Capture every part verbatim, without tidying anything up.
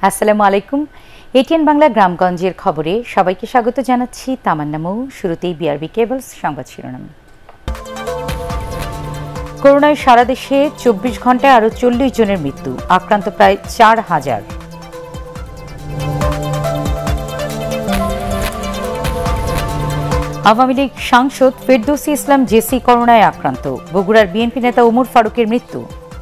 আসসালামু আলাইকুম। এটিএন বাংলা গ্রামগঞ্জের খবরে সবাইকে স্বাগত জানাচ্ছি। তামান্না মৌ। শুরুতেই বিআরবি কেবলস সংবাদ শিরোনাম। করোনায় সারা দেশে চব্বিশ ঘন্টায় আরও চল্লিশ জনের মৃত্যু, আক্রান্ত প্রায় চার হাজার। আওয়ামী লীগ সাংসদ ফেরদৌসী ইসলাম জেসি করোনায় আক্রান্ত, বগুড়ার বিএনপি নেতা ওমর ফারুকের মৃত্যু।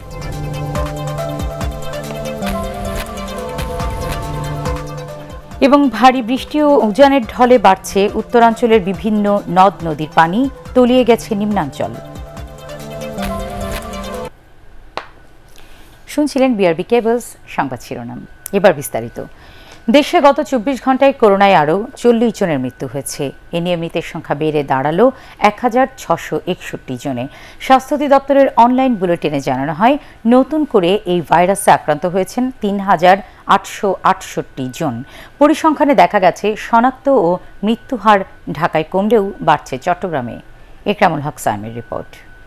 এবং ভারী বৃষ্টি ও উজানের ঢলে বাড়ছে উত্তরাঞ্চলের বিভিন্ন নদ নদীর পানি, তলিয়ে গেছে নিম্নাঞ্চল। শুনছিলেন বিআরবি কেবলস সংবাদ শিরোনাম। এবার বিস্তারিত। দেশে গত চব্বিশ ঘন্টায় করোনায় আরও চল্লিশ জনের মৃত্যু হয়েছে। এ নিয়ে মৃতের সংখ্যা বেড়ে দাঁড়ালো এক হাজার ছশো একষট্টি জনে। স্বাস্থ্য অধিদপ্তরের অনলাইন বুলেটিনে জানানো হয়, নতুন করে এই ভাইরাসে আক্রান্ত হয়েছেন তিন হাজার আটশো আটষট্টি জন। পরিসংখ্যানে দেখা গেছে শনাক্ত ও মৃত্যুহার ঢাকায় কমলেও বাড়ছে চট্টগ্রামে। একরামুল হক সাইমের রিপোর্ট।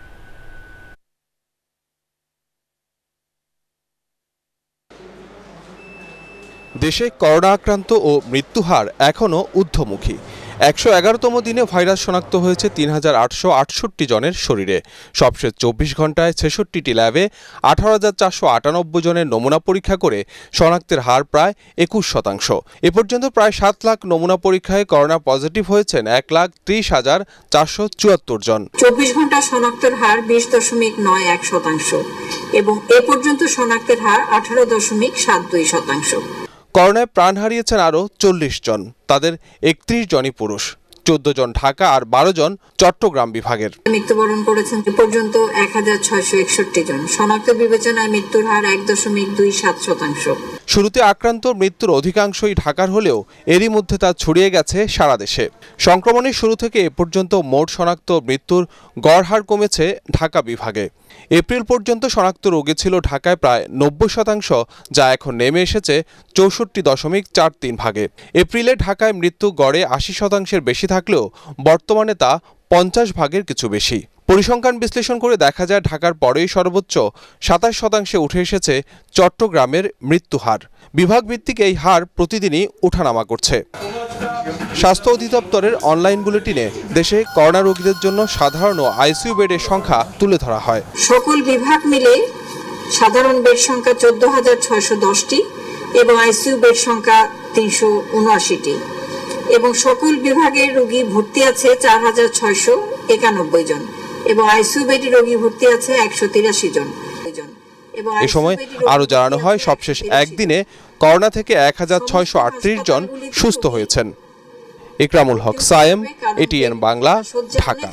দেশে করোনা আক্রান্ত ও মৃত্যুহার এখনও ঊর্ধ্বমুখী। একশো এগারোতম দিনে ভাইরাস শনাক্ত হয়েছে তিন হাজার আটশো আটষট্টি জনের শরীরে। সবশেষ চব্বিশ ঘন্টায় ছেষট্টিটি ল্যাবে আঠারো হাজার চারশো আটানব্বই জনের নমুনা পরীক্ষা করে শনাক্তের হার প্রায় একুশ শতাংশ। এ পর্যন্ত প্রায় সাত লাখ নমুনা পরীক্ষায় করোনা পজিটিভ হয়েছেন এক লাখ ত্রিশ হাজার চারশো চুয়াত্তর জন। চব্বিশ ঘন্টা শনাক্তের হার বিশ দশমিক নয় এক শতাংশ এবং এ পর্যন্ত শনাক্তের হার আঠারো দশমিক সাত দুই শতাংশ। করোনায় প্রাণ হারিয়েছেন আরও চল্লিশ জন, তাদের একত্রিশ জনই পুরুষ, চোদ্দ জন ঢাকা আর বারো জন চট্টগ্রাম বিভাগের। মৃত্যুবরণ করেছেন এ পর্যন্ত এক হাজার ছয়শো একষট্টি জন। শনাক্ত বিবেচনায় মৃত্যুর হার এক দশমিক দুই সাত শতাংশ। শুরুতে আক্রান্ত মৃত্যুর অধিকাংশই ঢাকার হলেও এরই মধ্যে তা ছড়িয়ে গেছে সারা দেশে। সংক্রমণের শুরু থেকে এ পর্যন্ত মোট শনাক্ত মৃত্যুর গড় হার কমেছে ঢাকা বিভাগে। এপ্রিল পর্যন্ত শনাক্ত রোগী ছিল ঢাকায় প্রায় নব্বই শতাংশ, যা এখন নেমে এসেছে চৌষট্টি দশমিক চার তিন ভাগে। এপ্রিলে ঢাকায় মৃত্যু গড়ে আশি শতাংশের বেশি থাকলেও বর্তমানে তা পঞ্চাশ ভাগের কিছু বেশি। পরিসংখ্যান বিশ্লেষণ করে দেখা যায়, ঢাকার পরেই সর্বোচ্চ সাতাশ শতাংশে উঠে এসেছে চট্টগ্রামের মৃত্যুহার। বিভাগ ভিত্তিক এই হার প্রতিদিনই ওঠানামা করছে। স্বাস্থ্য অধিদপ্তরের অনলাইন বুলেটিনে দেশে করোনা রোগীদের জন্য সাধারণ ও আইসিইউ বেডের সংখ্যা তুলে ধরা হয়। সকল বিভাগ মিলে সাধারণ বেড সংখ্যা চোদ্দ হাজার ছয়শো দশটি এবং আইসিইউ বেড সংখ্যা তিনশো উনআশিটি এবং সকল বিভাগের রোগী ভর্তি আছে চার হাজার ছয়শো একানব্বই জন এবং আইসিইউ বেডে রোগী ভর্তি আছে একশো তিরাশি জন। এ সময় আরও জানানো হয়, সবশেষ একদিনে করোনা থেকে এক হাজার ছয়শো আটত্রিশ জন সুস্থ হয়েছেন। একরামুল হক সায়েম, এটিএন বাংলা, ঢাকা।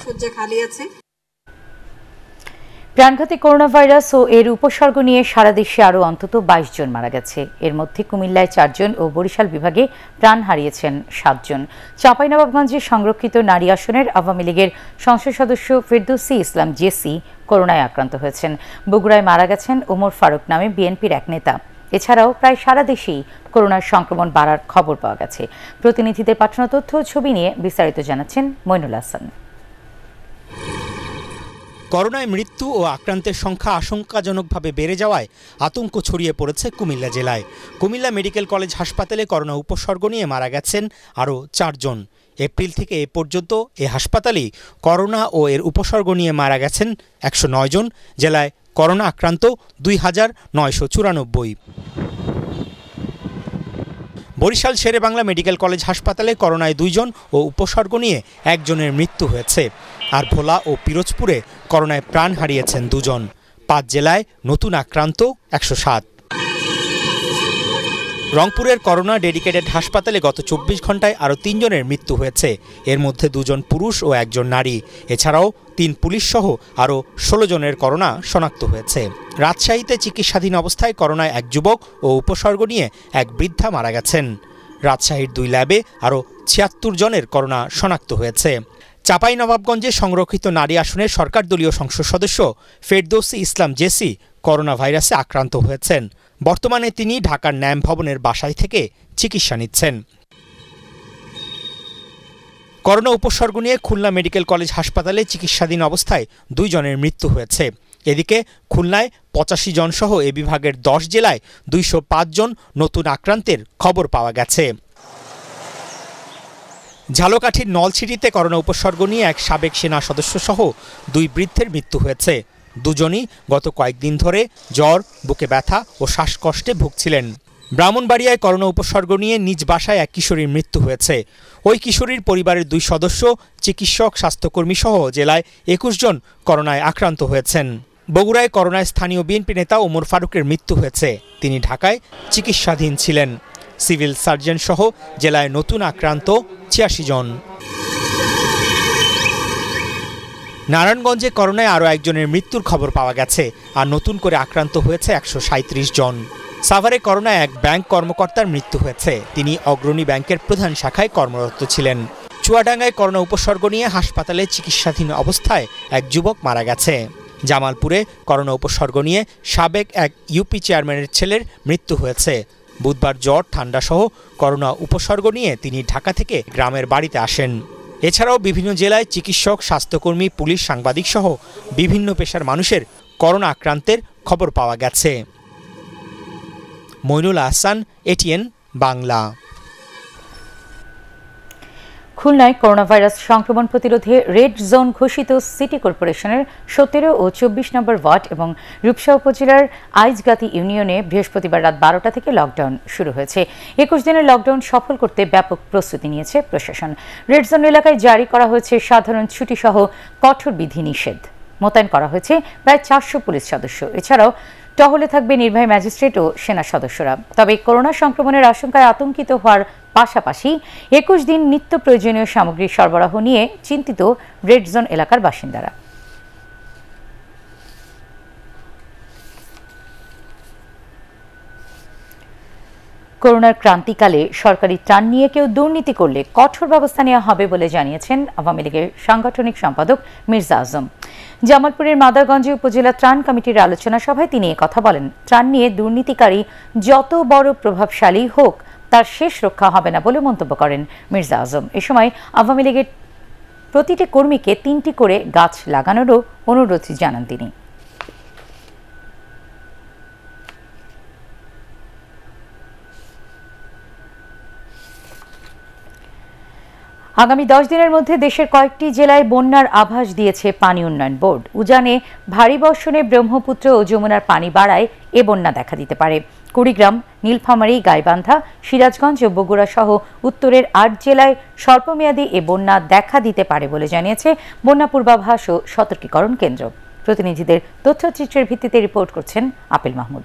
প্রাণঘাতী করোনা ভাইরাস ও এর উপসর্গ নিয়ে সারা দেশে আরও অন্তত বাইশ জন মারা গেছে। এর মধ্যে কুমিল্লায় চারজন ও বরিশাল বিভাগে প্রাণ হারিয়েছেন সাতজন। চাঁপাইনবাবগঞ্জে সংরক্ষিত নারী আসনের আওয়ামী লীগের সংসদ সদস্য ফেরদৌসী ইসলাম জেসি করোনায় আক্রান্ত হয়েছেন। বগুড়ায় মারা গেছেন ওমর ফারুক নামে বিএনপির এক নেতা। এছাড়াও প্রায় সারা দেশেই করোনার সংক্রমণ বাড়ার খবর পাওয়া গেছে। প্রতিনিধিদের পাঠানো তথ্য ও ছবি নিয়ে বিস্তারিত জানাচ্ছেন মইনুল হাসান। করোনায় মৃত্যু ও আক্রান্তের সংখ্যা আশঙ্কাজনকভাবে বেড়ে যাওয়ায় আতঙ্ক ছড়িয়ে পড়েছে কুমিল্লা জেলায়। কুমিল্লা মেডিকেল কলেজ হাসপাতালে করোনা উপসর্গ নিয়ে মারা গেছেন আরও চারজন। এপ্রিল থেকে এ পর্যন্ত এ হাসপাতালেই করোনা ও এর উপসর্গ নিয়ে মারা গেছেন একশো নয় জন। জেলায় করোনা আক্রান্ত দুই হাজার নয়শো চুরানব্বই। বরিশাল শেরে বাংলা মেডিকেল কলেজ হাসপাতালে করোনায় দুইজন ও উপসর্গ নিয়ে একজনের মৃত্যু হয়েছে। আর ভোলা ও পিরোজপুরে করোনায় প্রাণ হারিয়েছেন দুজন। পাঁচ জেলায় নতুন আক্রান্ত একশো সাত। রংপুরের করোনা ডেডিকেটেড হাসপাতালে গত চব্বিশ ঘন্টায় আরও তিনজনের মৃত্যু হয়েছে। এর মধ্যে দুজন পুরুষ ও একজন নারী। এছাড়াও তিন পুলিশ সহ আরও ষোলো জনের করোনা শনাক্ত হয়েছে। রাজশাহীতে চিকিৎসাধীন অবস্থায় করোনায় এক যুবক ও উপসর্গ নিয়ে এক বৃদ্ধা মারা গেছেন। রাজশাহীর দুই ল্যাবে আরও ছিয়াত্তর জনের করোনা শনাক্ত হয়েছে। চাঁপাইনবাবগঞ্জে সংরক্ষিত নারী আসনের সরকার দলীয় সংসদ সদস্য ফেরদৌসী ইসলাম জেসি করোনা ভাইরাসে আক্রান্ত হয়েছেন। বর্তমানে তিনি ঢাকার ন্যাম ভবনের বাসায় থেকে চিকিৎসা নিচ্ছেন। করোনা উপসর্গ নিয়ে খুলনা মেডিকেল কলেজ হাসপাতালে চিকিৎসাধীন অবস্থায় দুইজনের মৃত্যু হয়েছে। এদিকে খুলনায় পঁচাশি জন সহ এ বিভাগের দশ জেলায় দুইশো পাঁচ জন নতুন আক্রান্তের খবর পাওয়া গেছে। ঝালকাঠির নলছিটিতে করোনা উপসর্গ নিয়ে এক সাবেক সেনা সদস্য সহ দুই বৃদ্ধের মৃত্যু হয়েছে। দুজনই গত কয়েকদিন ধরে জ্বর, বুকে ব্যথা ও শ্বাসকষ্টে ভুগছিলেন। ব্রাহ্মণবাড়িয়ায় করোনা উপসর্গ নিয়ে নিজ বাসায় এক কিশোরীর মৃত্যু হয়েছে। ওই কিশোরীর পরিবারের দুই সদস্য, চিকিৎসক, স্বাস্থ্যকর্মী সহ জেলায় একুশ জন করোনায় আক্রান্ত হয়েছেন। বগুড়ায় করোনায় স্থানীয় বিএনপি নেতা ওমর ফারুকের মৃত্যু হয়েছে। তিনি ঢাকায় চিকিৎসাধীন ছিলেন। সিভিল সার্জন সহ জেলায় নতুন আক্রান্ত ছিয়াশি জন। নারায়ণগঞ্জে করোনায় আরও একজনের মৃত্যুর খবর পাওয়া গেছে, আর নতুন করে আক্রান্ত হয়েছে একশো সাঁত্রিশ জন। সাভারে করোনায় এক ব্যাংক কর্মকর্তার মৃত্যু হয়েছে। তিনি অগ্রণী ব্যাংকের প্রধান শাখায় কর্মরত ছিলেন। চুয়াডাঙ্গায় করোনা উপসর্গ নিয়ে হাসপাতালে চিকিৎসাধীন অবস্থায় এক যুবক মারা গেছে। জামালপুরে করোনা উপসর্গ নিয়ে সাবেক এক ইউপি চেয়ারম্যানের ছেলের মৃত্যু হয়েছে। বুধবার জ্বর, ঠান্ডা সহ করোনা উপসর্গ নিয়ে তিনি ঢাকা থেকে গ্রামের বাড়িতে আসেন। এছাড়াও বিভিন্ন জেলায় চিকিৎসক, স্বাস্থ্যকর্মী, পুলিশ, সাংবাদিক সহ বিভিন্ন পেশার মানুষের করোনা আক্রান্তের খবর পাওয়া গেছে। মইনুল আহসান, এটিএন বাংলা। খুলনায় করোনা ভাইরাস সংক্রমণ প্রতিরোধে রেড জোন ঘোষিত সিটি কর্পোরেশনের সতেরো ও চব্বিশ নম্বর ওয়ার্ড এবং রূপসা উপজেলার আইজগাতি ইউনিয়নে বৃহস্পতিবার রাত বারোটা থেকে লকডাউন শুরু হয়েছে। একুশ দিনের লকডাউন সফল করতে ব্যাপক প্রস্তুতি নিয়েছে প্রশাসন। রেড জোন এলাকায় জারি করা হয়েছে সাধারণ ছুটি সহ কঠোর বিধিনিষেধ। মোতায়েন করা হয়েছে প্রায় চারশো পুলিশ সদস্য। এছাড়াও টহলে থাকবে নির্বাহী ম্যাজিস্ট্রেট ও সেনা সদস্যরা। তবে করোনা সংক্রমণের আশঙ্কায় আতঙ্কিত হওয়ার পাশাপাশি একুশ দিন নিত্য প্রয়োজনীয় সামগ্রী সরবরাহ নিয়ে চিন্তিত রেড জোন এলাকার বাসিন্দারা। করোনার ক্রান্তিকালে সরকারি ত্রাণ নিয়ে কেউ দুর্নীতি করলে কঠোর ব্যবস্থা নেওয়া হবে বলে জানিয়েছেন আওয়ামী লীগের সাংগঠনিক সম্পাদক মির্জা আজম। জামালপুরের মাদারগঞ্জে উপজেলা ত্রাণ কমিটির আলোচনা সভায় তিনি কথা বলেন। ত্রাণ নিয়ে দুর্নীতিকারী যত বড় প্রভাবশালী হোক, তার শেষ রক্ষা হবে না বলে মন্তব্য করেন মির্জা আজম। এ সময় আওয়ামী লীগের প্রতিটি কর্মীকে তিনটি করে গাছ লাগানোরও অনুরোধ জানান তিনি। আগামী দশ দিনের মধ্যে দেশের কয়েকটি জেলায় বন্যার আভাস দিয়েছে পানি উন্নয়ন বোর্ড। উজানে ভারী বর্ষণে ব্রহ্মপুত্র ও যমুনার পানি বাড়ায় এ বন্যা দেখা দিতে পারে। কুড়িগ্রাম, নীলফামারী, গাইবান্ধা, সিরাজগঞ্জ ও বগুড়া সহ উত্তরের আট জেলায় স্বল্পমেয়াদী এ বন্যা দেখা দিতে পারে বলে জানিয়েছে বন্যা পূর্বাভাস ও সতর্কীকরণ কেন্দ্র। প্রতিনিধিদের তথ্যচিত্রের ভিত্তিতে রিপোর্ট করছেন আপেল মাহমুদ।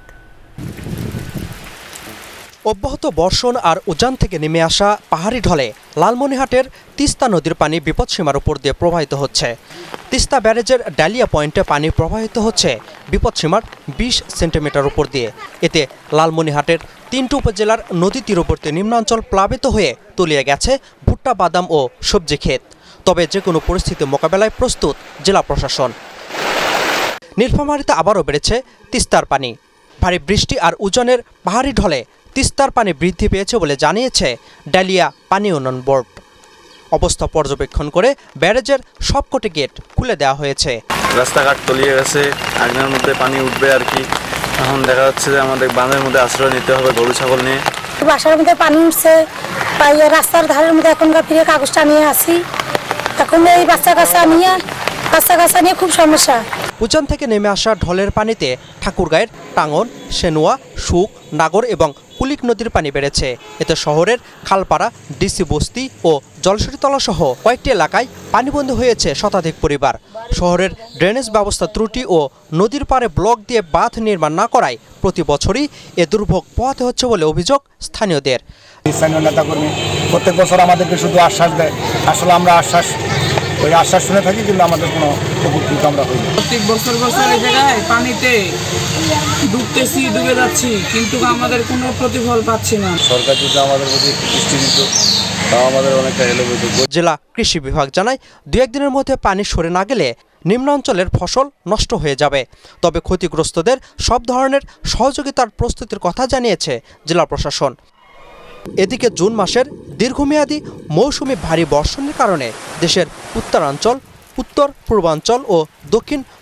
অব্যাহত বর্ষণ আর উজান থেকে নেমে আসা পাহাড়ি ঢলে লালমনিরহাটের তিস্তা নদীর পানি বিপদসীমার উপর দিয়ে প্রবাহিত হচ্ছে। তিস্তা ব্যারেজের ডালিয়া পয়েন্টে পানি প্রবাহিত হচ্ছে বিপদসীমার বিশ সেন্টিমিটার উপর দিয়ে। এতে লালমনিরহাটের তিনটি উপজেলার নদী তীরবর্তী নিম্নাঞ্চল প্লাবিত হয়ে তলিয়ে গেছে ভুট্টা, বাদাম ও সবজি ক্ষেত। তবে যে কোনো পরিস্থিতি মোকাবেলায় প্রস্তুত জেলা প্রশাসন। নীলফামারীতে আবারও বেড়েছে তিস্তার পানি। ভারী বৃষ্টি আর উজানের পাহাড়ি ঢলে তিস্তার পানি বৃদ্ধি পেয়েছে বলে জানিয়েছে ডালিয়া পানি উন্নয়ন বোর্ড। অবস্থা পর্যবেক্ষণ করে ব্যারেজের সবকটি গেট খুলে দেওয়া হয়েছে। রাস্তাঘাট তলিয়ে গেছে, আগের মধ্যে পানি উঠবে আর কি। এখন দেখা যাচ্ছে যে আমাদের বাঁধের মধ্যে আশ্রয় নিতে হবে গরু ছাগল নিয়ে। বাসার মধ্যে পানি উঠছে, রাস্তার ধারের মধ্যে এখনকার ফিরে কাগজটা নিয়ে আসি। এখন এই বাচ্চা কাচ্চা নিয়ে বাচ্চা কাচ্চা নিয়ে খুব সমস্যা। উজান থেকে নেমে আসা ঢলের পানিতে ঠাকুরগাঁয়ের টাঙ্গন, সেনুয়া, সুক, নাগর এবং কুলিক নদীর পানি বেড়েছে। এতে শহরের খালপাড়া, ডিসি বস্তি ও জলসরিতলা সহ কয়েকটি এলাকায় পানিবন্দী হয়েছে শতাধিক পরিবার। শহরের ড্রেনেজ ব্যবস্থা ত্রুটি ও নদীর পাড়ে ব্লক দিয়ে বাঁধ নির্মাণ না করায় প্রতি বছরই এ দুর্ভোগ পোহাতে হচ্ছে বলে অভিযোগ স্থানীয়দের। স্থানীয় নেতাকর্মী প্রত্যেক বছর আমাদেরকে শুধু আশ্বাস দেয়, আসলে আমরা আশ্বাস ওই আশ্বাস শুনে থাকি, কিন্তু আমাদের কোনো উপকৃত আমরা হই না। প্রত্যেক বছর বছর এই জায়গায় পানিতে ডুবতেছি, ডুবে যাচ্ছি, কিন্তু আমাদের কোনো প্রতিফল পাচ্ছি না। সরকার যদি আমাদের প্রতি দৃষ্টি দিত তাও আমাদের অনেকটা হেল্প হতো। জেলা কৃষি বিভাগ জানায় দু একদিনের মধ্যে পানি সরে না গেলে নিম্নাঞ্চলের ফসল নষ্ট হয়ে যাবে। তবে ক্ষতিগ্রস্তদের সব ধরনের সহযোগিতার প্রস্তুতির কথা জানিয়েছে জেলা প্রশাসন। এদিকে জুন মাসের দীর্ঘমেয়াদী মৌসুমি ভারী বর্ষণের কারণে দেশের উত্তরাঞ্চল, উত্তর পূর্বাঞ্চল ও দক্ষিণ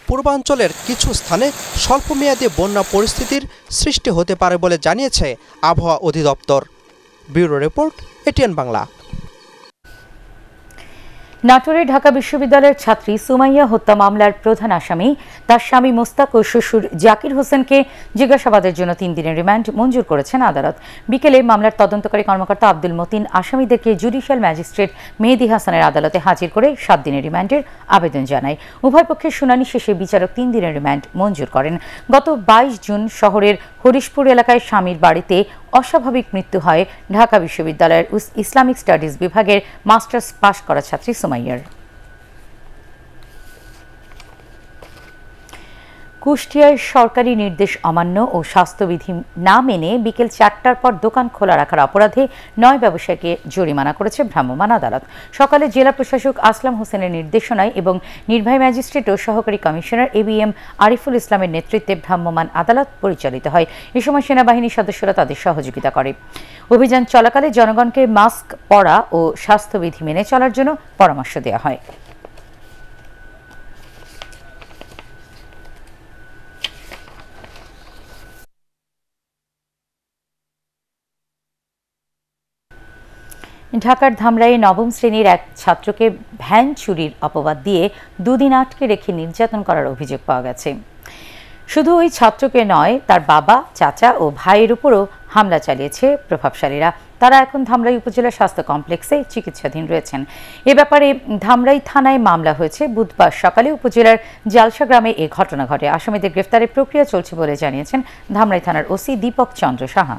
পূর্বাঞ্চলের কিছু স্থানে স্বল্পমেয়াদী বন্যা পরিস্থিতির সৃষ্টি হতে পারে বলে জানিয়েছে আবহাওয়া অধিদপ্তর। Bureau report, ATN Bangla. নাটোরে ঢাকা বিশ্ববিদ্যালয়ের ছাত্রী সুমাইয়া হত্যা মামলার প্রধান আসামি তার স্বামী মোস্তাক ও শ্বশুর জাকির হোসেনকে জিজ্ঞাসাবাদের জন্য তিন দিনের রিমান্ড মঞ্জুর করেছেন আদালত। বিকেলে মামলার তদন্তকারী কর্মকর্তা আব্দুল মতিন আসামিদেরকে জুডিশিয়াল ম্যাজিস্ট্রেট মেহেদী হাসানের আদালতে হাজির করে সাত দিনের রিমান্ডের আবেদন জানায়। উভয় পক্ষের শুনানি শেষে বিচারক তিন দিনের রিমান্ড মঞ্জুর করেন। গত বাইশ জুন শহরের হরিশপুর এলাকায় স্বামীর বাড়িতে অস্বাভাবিক মৃত্যু হয় ঢাকা বিশ্ববিদ্যালয়ের ইসলামিক স্টাডিজ বিভাগের মাস্টার্স পাশ করা ছাত্রী সুমাইয়ার। কুষ্টিয়ায় সরকারি নির্দেশ অমান্য ও স্বাস্থ্যবিধি না মেনে বিকেল চারটার পর দোকান খোলা রাখার অপরাধে নয় ব্যবসায়ীকে জরিমানা করেছে ভ্রাম্যমাণ আদালত। সকালে জেলা প্রশাসক আসলাম হোসেনের নির্দেশনায় এবং নির্বাহী ম্যাজিস্ট্রেট ও সহকারী commissioner A B M Ariful ইসলামের নেতৃত্বে ভ্রাম্যমাণ আদালত পরিচালিত হয়। এ সময় সেনাবাহিনীর সদস্যরা তাদের সহযোগিতা করে। অভিযান চলাকালে জনগণকে মাস্ক পরা ও স্বাস্থ্যবিধি মেনে চলার জন্য পরামর্শ দেওয়া হয়। ঢাকার ধামরাইয়ে নবম শ্রেণীর এক ছাত্রকে ভ্যান চুরির অপবাদ দিয়ে দুদিন আটকে রেখে নির্যাতন করার অভিযোগ পাওয়া গেছে। শুধু ওই ছাত্রকে নয়, তার বাবা, চাচা ও ভাইয়ের উপরও হামলা চালিয়েছে প্রভাবশালীরা। তারা এখন ধামরাই উপজেলা স্বাস্থ্য কমপ্লেক্সে চিকিৎসাধীন রয়েছেন। এ ব্যাপারে ধামরাই থানায় মামলা হয়েছে। বুধবার সকালে উপজেলার জালসা গ্রামে এ ঘটনা ঘটে। আসামিদের গ্রেফতারের প্রক্রিয়া চলছে বলে জানিয়েছেন ধামরাই থানার ওসি দীপক চন্দ্র সাহা।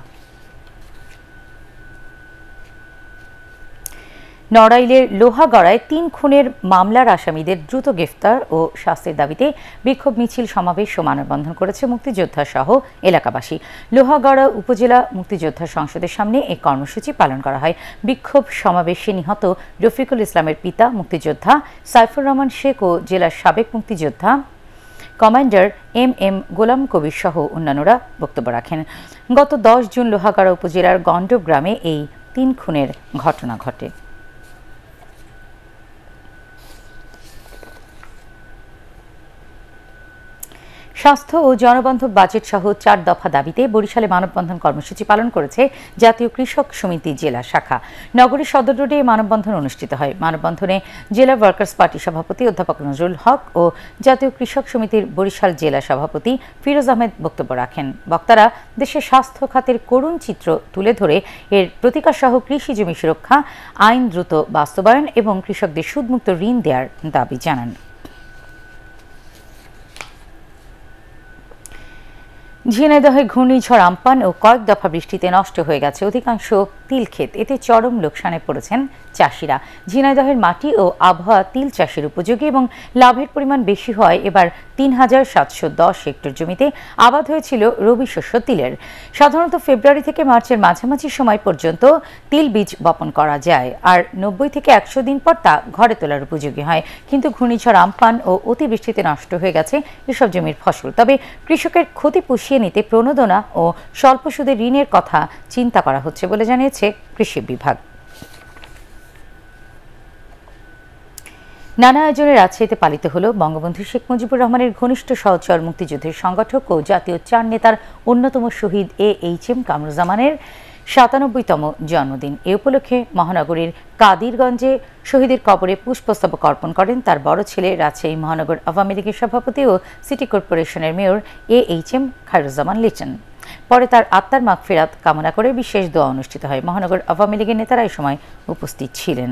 নড়াইলের লোহাগড়ায় তিন খুনের মামলার আসামিদের দ্রুত গ্রেফতার ও শাস্তির দাবিতে বিক্ষোভ মিছিল, সমাবেশ ও মানববন্ধন করেছে মুক্তিযোদ্ধা সহ এলাকাবাসী। লোহাগড়া উপজেলা মুক্তিযোদ্ধা সংসদের সামনে এই কর্মসূচি পালন করা হয়। বিক্ষোভ সমাবেশে নিহত রফিকুল ইসলামের পিতা মুক্তিযোদ্ধা সাইফুর রহমান শেখ ও জেলার সাবেক মুক্তিযোদ্ধা commander M M Golam Kabir সহ অন্যান্যরা বক্তব্য রাখেন। গত দশ জুন লোহাগড়া উপজেলার গণ্ডব গ্রামে এই তিন খুনের ঘটনা ঘটে। স্বাস্থ্য ও জনবান্ধব বাজেট সহ চার দফা দাবিতে বরিশালে মানববন্ধন কর্মসূচি পালন করেছে জাতীয় কৃষক সমিতি জেলা শাখা। নগরীর সদর রোডে মানববন্ধন অনুষ্ঠিত হয়। মানববন্ধনে জেলা ওয়ার্কার্স পার্টি সভাপতি অধ্যাপক নজরুল হক ও জাতীয় কৃষক সমিতির বরিশাল জেলা সভাপতি ফিরোজ আহমেদ বক্তব্য রাখেন। বক্তারা দেশের স্বাস্থ্য খাতের করুণ চিত্র তুলে ধরে এর প্রতিকার সহ কৃষি জমি সুরক্ষা আইন দ্রুত বাস্তবায়ন এবং কৃষকদের সুদমুক্ত ঋণ দেওয়ার দাবি জানান। ঝিনাইদহে ঘূর্ণিঝড় আম্পান ও কয়েক দফা বৃষ্টিতে নষ্ট হয়ে গেছে অধিকাংশ তিল ক্ষেত। এতে চরম লোকসানে পড়েছেন চাষিরা। ঝিনাইদহের মাটি ও আবহাওয়া তিল চাষের উপযোগী এবং লাভের পরিমাণ বেশি হয়। এবার তিন হাজার সাতশো দশ হেক্টর জমিতে আবাদ হয়েছিল রবি শস্য তিলের। সাধারণত ফেব্রুয়ারি থেকে মার্চের মাঝামাঝি সময় পর্যন্ত তিল বীজ বপন করা যায়, আর নব্বই থেকে একশো দিন পর তা ঘরে তোলার উপযোগী হয়। কিন্তু ঘূর্ণিঝড় আম্পান ও অতিবৃষ্টিতে নষ্ট হয়ে গেছে এসব জমির ফসল। তবে কৃষকের ক্ষতি পুষিয়ে নিতে প্রণোদনা ও স্বল্প সুদে ঋণের কথা চিন্তা করা হচ্ছে বলে জানিয়েছে কৃষি বিভাগ। নানা আয়োজনে রাজশাহীতে পালিত হল বঙ্গবন্ধু শেখ মুজিবুর রহমানের ঘনিষ্ঠ সহচর মুক্তিযুদ্ধের সংগঠক ও জাতীয় চার নেতার অন্যতম শহীদ এ এইচ এম কামরুজ্জামানের সাতানব্বইতম জন্মদিন। এ উপলক্ষে মহানগরীর কাদিরগঞ্জে শহীদের কবরে পুষ্পস্তবক অর্পণ করেন তার বড় ছেলে, রাজশাহী মহানগর আওয়ামী লীগের সভাপতি ও সিটি কর্পোরেশনের mayor A H M Khairuzzaman Liton. পরে তার আত্মার মাগফিরাত কামনা করে বিশেষ দোয়া অনুষ্ঠিত হয়। মহানগর আওয়ামী লীগের নেতারা এই সময় উপস্থিত ছিলেন।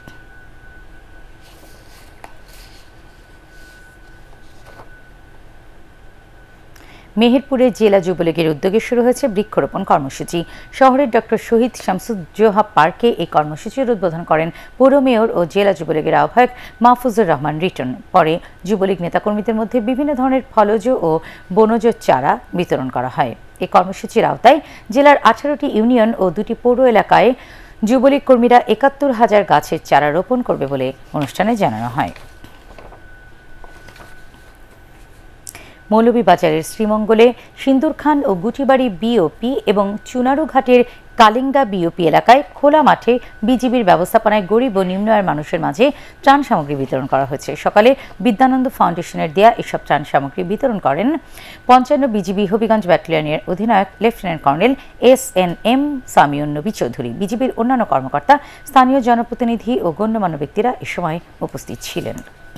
মেহেরপুরে জেলা যুবলীগের উদ্যোগে শুরু হয়েছে বৃক্ষরোপণ কর্মসূচি। শহরের ডক্টর শহীদ শামসুজ্জোহা পার্কে এই কর্মসূচির উদ্বোধন করেন পৌর মেয়র ও জেলা যুবলীগের আহ্বায়ক মাহফুজুর রহমান রিটন। পরে যুবলীগ নেতাকর্মীদের মধ্যে বিভিন্ন ধরনের ফলজ ও বনজ চারা বিতরণ করা হয়। এই কর্মসূচির আওতায় জেলার আঠারোটি ইউনিয়ন ও দুটি পৌর এলাকায় যুবলীগ কর্মীরা একাত্তর হাজার গাছের চারা রোপণ করবে বলে অনুষ্ঠানে জানানো হয়। মৌলভীবাজারের শ্রীমঙ্গলে সিন্দুর খান ও গুটিবাড়ি বিওপি এবং চুনারুঘাটের কালিঙ্গা বিওপি এলাকায় খোলা মাঠে বিজিবির ব্যবস্থাপনায় গরিব ও নিম্ন আয়ের মানুষের মাঝে ত্রাণ সামগ্রী বিতরণ করা হয়েছে। সকালে বিদ্যানন্দ ফাউন্ডেশনের দেয়া এসব ত্রাণ সামগ্রী বিতরণ করেন পঞ্চান্ন বিজিবি হবিগঞ্জ ব্যাটালিয়নের অধিনায়ক lieutenant colonel S N M Samiun Nabi Chowdhury. বিজিবির অন্যান্য কর্মকর্তা, স্থানীয় জনপ্রতিনিধি ও গণ্যমান্য ব্যক্তিরা এ সময় উপস্থিত ছিলেন।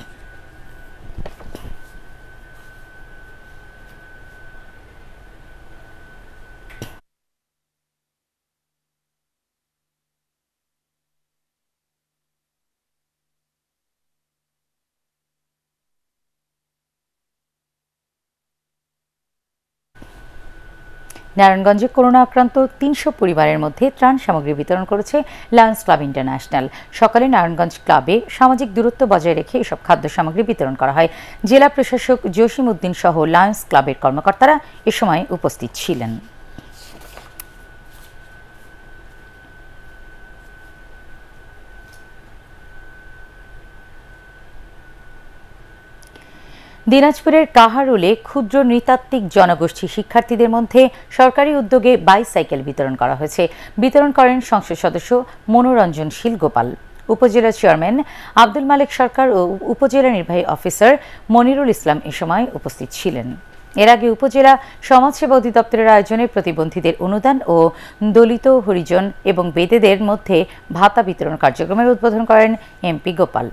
নারায়ণগঞ্জে করোনা আক্রান্ত তিনশো পরিবারের মধ্যে ত্রাণ সামগ্রী বিতরণ করেছে লায়ন্স ক্লাব ইন্টারন্যাশনাল। সকালে নারায়ণগঞ্জ ক্লাবে সামাজিক দূরত্ব বজায় রেখে এসব খাদ্য সামগ্রী বিতরণ করা হয়। জেলা প্রশাসক জসিম উদ্দিন সহ লায়ন্স ক্লাবের কর্মকর্তারা এ সময় উপস্থিত ছিলেন। দিনাজপুরের কাহারোলে ক্ষুদ্র নৃতাত্ত্বিক জনগোষ্ঠী শিক্ষার্থীদের মধ্যে সরকারি উদ্যোগে বাইসাইকেল বিতরণ করা হয়েছে। বিতরণ করেন সংসদ সদস্য মনোরঞ্জনশীল গোপাল। উপজেলা চেয়ারম্যান আব্দুল মালিক সরকার ও উপজেলা নির্বাহী অফিসার মনিরুল ইসলাম এ সময় উপস্থিত ছিলেন। এর আগে উপজেলা সমাজসেবা অধিদপ্তরের আয়োজনে প্রতিবন্ধীদের অনুদান ও দলিত, হরিজন এবং বেদেদের মধ্যে ভাতা বিতরণ কার্যক্রমের উদ্বোধন করেন এমপি গোপাল।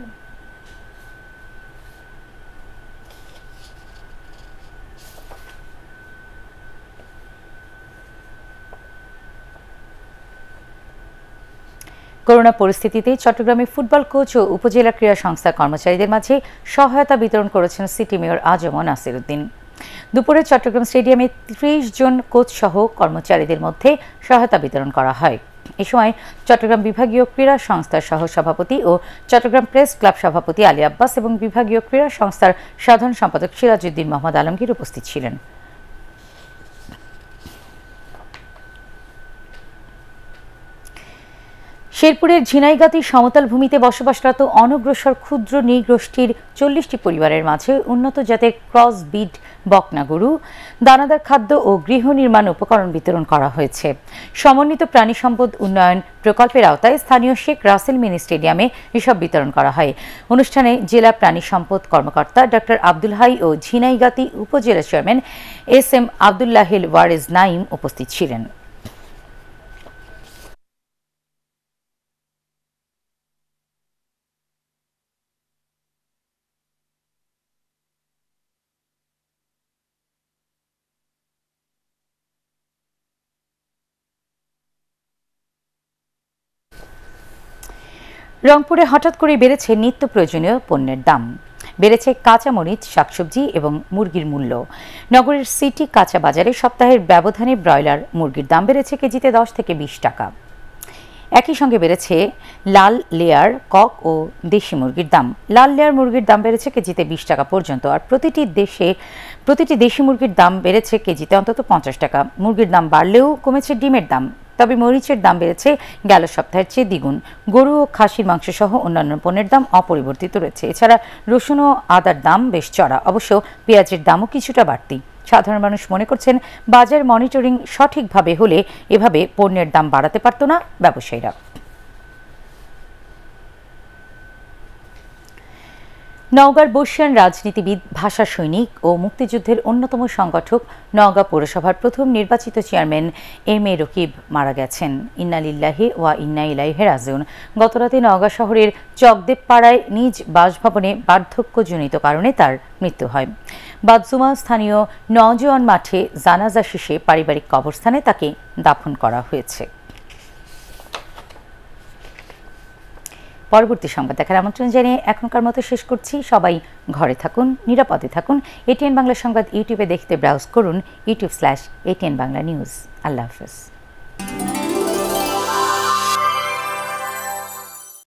করোনা পরিস্থিতিতে চট্টগ্রামে ফুটবল কোচ ও উপজেলা ক্রীড়া সংস্থার কর্মচারীদের মাঝে সহায়তা বিতরণ করেছেন সিটি মেয়র আজম নাসির উদ্দিন। দুপুরে চট্টগ্রাম স্টেডিয়ামে ত্রিশ জন কোচ সহ কর্মচারীদের মধ্যে সহায়তা বিতরণ করা হয়। এ সময় চট্টগ্রাম বিভাগীয় ক্রীড়া সংস্থার সহ সভাপতি ও চট্টগ্রাম প্রেস ক্লাব সভাপতি আলী আব্বাস এবং বিভাগীয় ক্রীড়া সংস্থার সাধারণ সম্পাদক সিরাজউদ্দিন মোহাম্মদ আলমগীর উপস্থিত ছিলেন। শেরপুরের ঝিনাইগাতি সমতল ভূমিতে বসবাসরত অনগ্রসর ক্ষুদ্র নৃগোষ্ঠীর চল্লিশটি পরিবারের মাঝে উন্নত জাতের ক্রস বিড বকনা গরু, দানাদার খাদ্য ও গৃহ নির্মাণ উপকরণ বিতরণ করা হয়েছে। সমন্বিত প্রাণী সম্পদ উন্নয়ন প্রকল্পের আওতায় স্থানীয় শেখ রাসেল মিনি স্টেডিয়ামে এসব বিতরণ করা হয়। অনুষ্ঠানে জেলা প্রাণী সম্পদ কর্মকর্তা ডক্টর আব্দুল হাই ও Jhenaigati upazila chairman S M Abdullahil Warez Naim উপস্থিত ছিলেন। রংপুরে হঠাৎ করে বেড়েছে নিত্য প্রয়োজনীয় পণ্যের দাম। বেড়েছে কাঁচামরিচ, শাকসবজি এবং মুরগির মূল্য। নগরের সিটি কাঁচা বাজারে সপ্তাহের ব্যবধানে ব্রয়লার মুরগির দাম বেড়েছে কেজিতে দশ থেকে বিশ টাকা। একই সঙ্গে বেড়েছে লাল লেয়ার কক ও দেশি মুরগির দাম। লাল লেয়ার মুরগির দাম বেড়েছে কেজিতে বিশ টাকা পর্যন্ত। আর প্রতিটি দেশে প্রতিটি দেশি মুরগির দাম বেড়েছে কেজিতে অন্তত পঞ্চাশ টাকা। মুরগির দাম বাড়লেও কমেছে ডিমের দাম। তবে মরিচের দাম বেড়েছে গেল সপ্তাহের চেয়ে দ্বিগুণ। গরু ও খাসির মাংস সহ অন্যান্য পণ্যের দাম অপরিবর্তিত রয়েছে। এছাড়া রসুন ও আদার দাম বেশ চড়া। অবশ্য পেঁয়াজের দামও কিছুটা বাড়তি। সাধারণ মানুষ মনে করছেন বাজার মনিটরিং সঠিকভাবে হলে এভাবে পণ্যের দাম বাড়াতে পারত না ব্যবসায়ীরা। নওগাঁর বর্ষিয়ান রাজনীতিবিদ, ভাষা সৈনিক ও মুক্তিযুদ্ধের অন্যতম সংগঠক, নওগাঁ পৌরসভার প্রথম নির্বাচিত চেয়ারম্যান এম এ রকিব মারা গেছেন। ইন্না লিল্লাহি ওয়া ইন্না ইলাইহি রাজিউন। গতরাতে নওগাঁ শহরের চকদেবপাড়ায় নিজ বাসভবনে বার্ধক্যজনিত কারণে তার মৃত্যু হয়। বাদজুমা স্থানীয় নওজোয়ান মাঠে জানাজা শেষে পারিবারিক কবরস্থানে তাকে দাফন করা হয়েছে। পরবর্তী সংবাদ দেখার আমন্ত্রণ জানিয়ে এখনকার মতো শেষ করছি। সবাই ঘরে থাকুন, নিরাপদে থাকুন। এটিএন বাংলা সংবাদ ইউটিউবে দেখতে ব্রাউজ করুন YouTube slash ATN Bangla news. আল্লাহ হাফেজ।